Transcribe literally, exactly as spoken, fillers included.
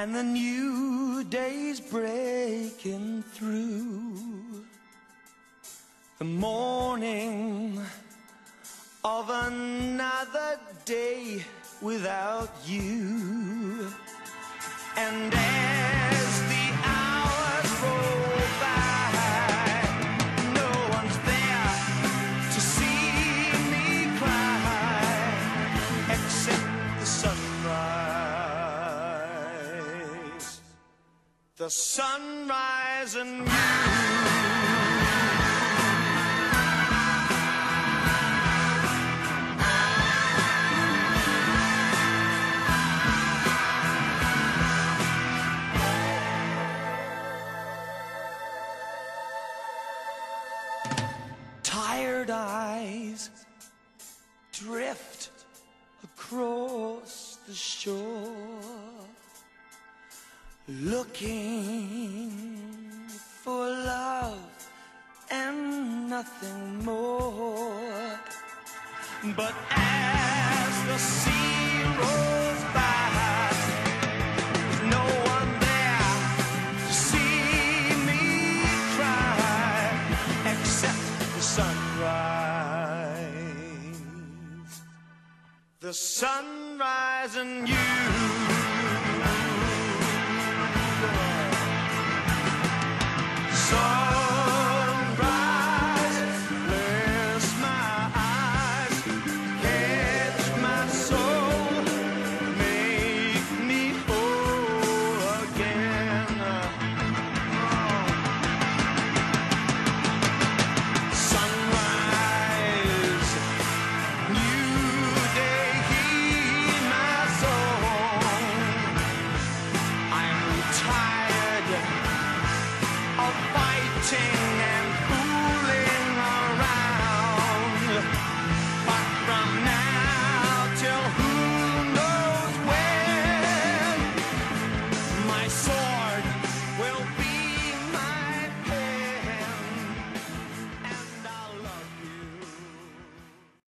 and the new day's breaking through. The morning of another day without you. And as the hours roll by, no one's there to see me cry, except the sunrise, the sunrise and you. Tired eyes drift across the shore, looking for love and nothing more. But as the sea rolls by, there's no one there to see me cry, except sunrise, the sunrise and you. So